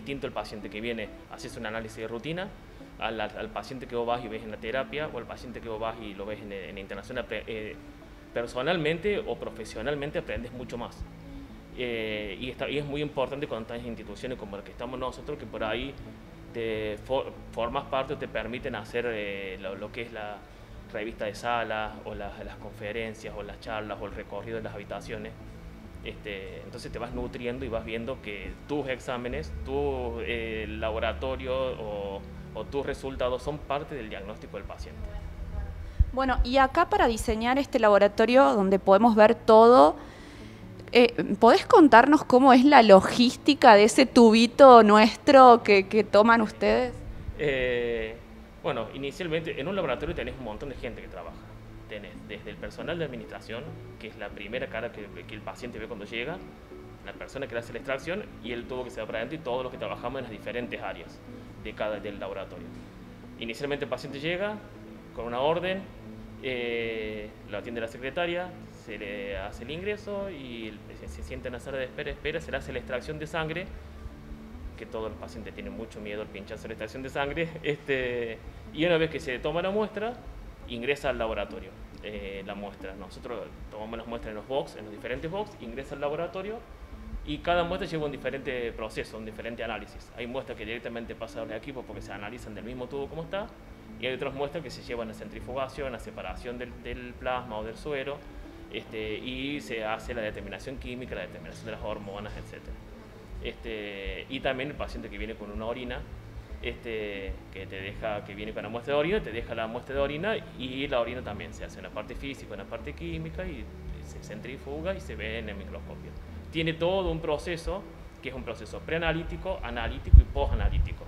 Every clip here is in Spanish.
distinto el paciente que viene, haces un análisis de rutina, al paciente que vos vas y ves en la terapia, o al paciente que vos vas y lo ves en la internación. Personalmente o profesionalmente aprendes mucho más. Y es muy importante cuando estás en instituciones como la que estamos nosotros, que por ahí formas parte o te permiten hacer lo que es la revista de sala, o las conferencias, o las charlas, o el recorrido de las habitaciones. Entonces te vas nutriendo y vas viendo que tus exámenes, tu laboratorio o tus resultados son parte del diagnóstico del paciente. Bueno, y acá para diseñar este laboratorio donde podemos ver todo, ¿podés contarnos cómo es la logística de ese tubito nuestro que toman ustedes? Bueno, inicialmente en un laboratorio tenés un montón de gente que trabaja. Tenés desde el personal de administración, que es la primera cara que el paciente ve cuando llega, la persona que le hace la extracción y el tubo que se va para adentro, y todos los que trabajamos en las diferentes áreas del laboratorio. Inicialmente el paciente llega con una orden, lo atiende la secretaria, se le hace el ingreso y se sienta en la sala de espera, se le hace la extracción de sangre, que todos los pacientes tienen mucho miedo al pincharse la extracción de sangre, y una vez que se toma la muestra, ingresa al laboratorio la muestra. Nosotros tomamos las muestras en los box, en los diferentes box, ingresa al laboratorio y cada muestra lleva un diferente proceso, un diferente análisis. Hay muestras que directamente pasan a los equipos porque se analizan del mismo tubo como está, y hay otras muestras que se llevan a centrifugación, a separación del plasma o del suero, y se hace la determinación química, la determinación de las hormonas, etc. Y también el paciente que viene con una orina, que viene con la muestra de orina, te deja la muestra de orina, y la orina también se hace en la parte física, en la parte química, y se centrifuga y se ve en el microscopio. Tiene todo un proceso que es un proceso preanalítico, analítico y posanalítico.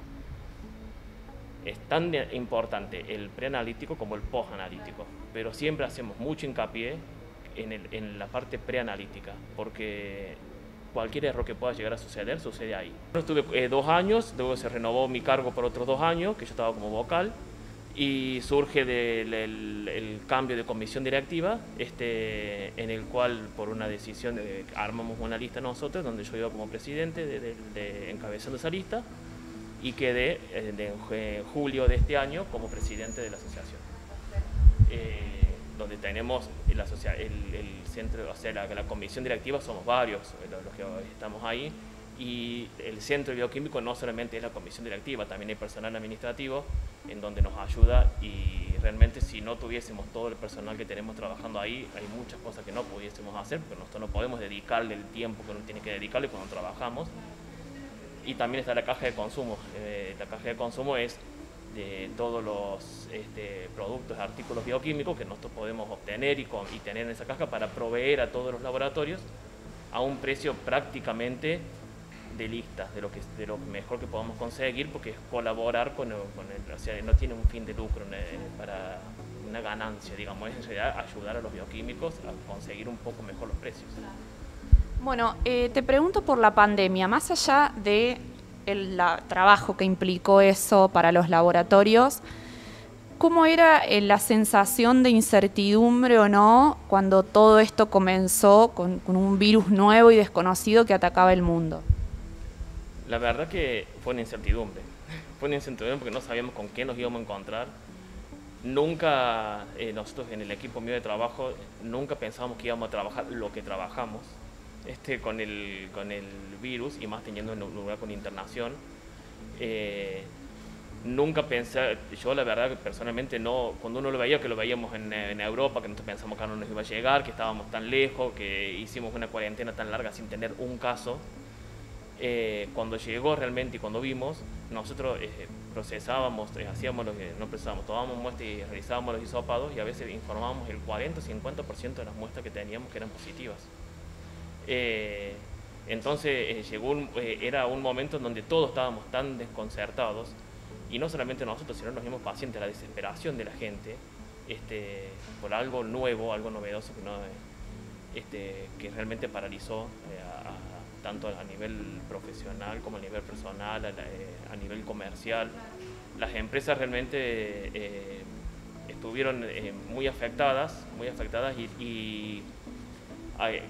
Es tan importante el preanalítico como el posanalítico, pero siempre hacemos mucho hincapié en la parte preanalítica, porque cualquier error que pueda llegar a suceder, sucede ahí. Yo estuve 2 años, luego se renovó mi cargo por otros 2 años, que yo estaba como vocal, y surge el cambio de comisión directiva, en el cual por una decisión armamos una lista nosotros, donde yo iba como presidente encabezando esa lista, y quedé en julio de este año como presidente de la asociación. Donde tenemos el centro, o sea, la comisión directiva somos varios los que estamos ahí, y el centro bioquímico no solamente es la comisión directiva, también hay personal administrativo en donde nos ayuda, y realmente si no tuviésemos todo el personal que tenemos trabajando ahí, hay muchas cosas que no pudiésemos hacer, porque nosotros no podemos dedicarle el tiempo que uno tiene que dedicarle cuando trabajamos. Y también está la caja de consumo. La caja de consumo es de todos los productos, artículos bioquímicos que nosotros podemos obtener y tener en esa caja para proveer a todos los laboratorios a un precio prácticamente de lista, de lo mejor que podamos conseguir, porque es colaborar con o sea, no tiene un fin de lucro para una ganancia, digamos, es en realidad ayudar a los bioquímicos a conseguir un poco mejor los precios. Bueno, te pregunto por la pandemia, más allá de trabajo que implicó eso para los laboratorios, ¿cómo era la sensación de incertidumbre o no cuando todo esto comenzó con un virus nuevo y desconocido que atacaba el mundo? La verdad que fue una incertidumbre porque no sabíamos con qué nos íbamos a encontrar. Nunca, nosotros en el equipo mío de trabajo, nunca pensábamos que íbamos a trabajar lo que trabajamos con el virus, y más teniendo un lugar con internación. Nunca pensé, yo la verdad que personalmente no, cuando uno lo veía, que lo veíamos en Europa, que nosotros pensamos que no nos iba a llegar, que estábamos tan lejos, que hicimos una cuarentena tan larga sin tener un caso. Cuando llegó realmente y cuando vimos, nosotros procesábamos, hacíamos lo que no procesábamos, tomábamos muestras y realizábamos los hisopados, y a veces informábamos el 40 o 50% de las muestras que teníamos que eran positivas. Entonces era un momento en donde todos estábamos tan desconcertados, y no solamente nosotros, sino los mismos pacientes, la desesperación de la gente por algo nuevo, algo novedoso que realmente paralizó tanto a nivel profesional como a nivel personal, a nivel comercial. Las empresas realmente estuvieron muy afectadas, y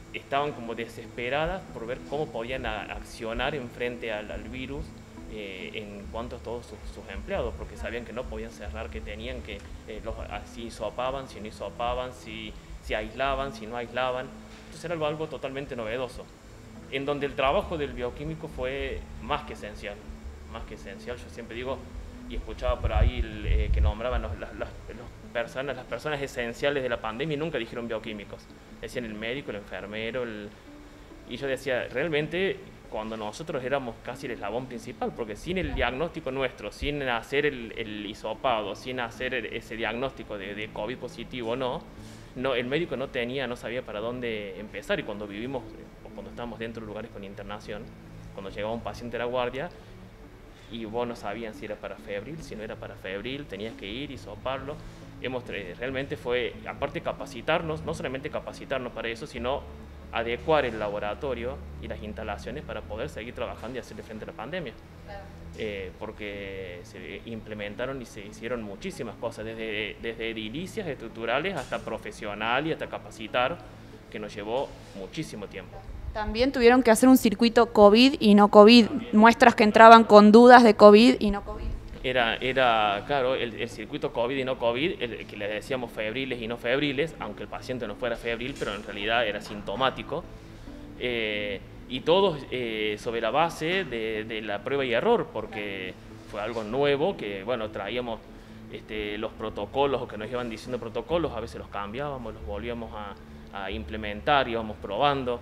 estaban como desesperadas por ver cómo podían accionar en frente al virus en cuanto a todos sus empleados, porque sabían que no podían cerrar, que tenían que, si hisopaban, si no hisopaban, si aislaban, si no aislaban. Entonces era algo totalmente novedoso, en donde el trabajo del bioquímico fue más que esencial, más que esencial. Yo siempre digo, y escuchaba por ahí que nombraban las personas esenciales de la pandemia y nunca dijeron bioquímicos, decían el médico, el enfermero, y yo decía, realmente cuando nosotros éramos casi el eslabón principal, porque sin el diagnóstico nuestro, sin hacer el hisopado, sin hacer ese diagnóstico de COVID positivo, no, el médico no sabía para dónde empezar. Y cuando vivimos, o cuando estábamos dentro de lugares con internación, cuando llegaba un paciente a la guardia, y vos no sabían si era para febril, si no era para febril, tenías que ir y hisoparlo. Realmente fue, aparte capacitarnos, no solamente capacitarnos para eso, sino adecuar el laboratorio y las instalaciones para poder seguir trabajando y hacerle frente a la pandemia. Claro. Porque se implementaron y se hicieron muchísimas cosas, desde edilicias estructurales hasta profesional y hasta capacitar, que nos llevó muchísimo tiempo. También tuvieron que hacer un circuito COVID y no COVID, muestras que entraban con dudas de COVID y no COVID. Era claro, el circuito COVID y no COVID, que le decíamos febriles y no febriles, aunque el paciente no fuera febril, pero en realidad era sintomático. Y todos sobre la base de la prueba y error, porque fue algo nuevo que, bueno, traíamos los protocolos, o que nos iban diciendo protocolos, a veces los cambiábamos, los volvíamos a implementar, íbamos probando.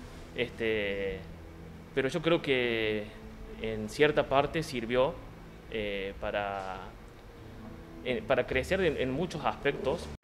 Pero yo creo que en cierta parte sirvió para crecer en muchos aspectos,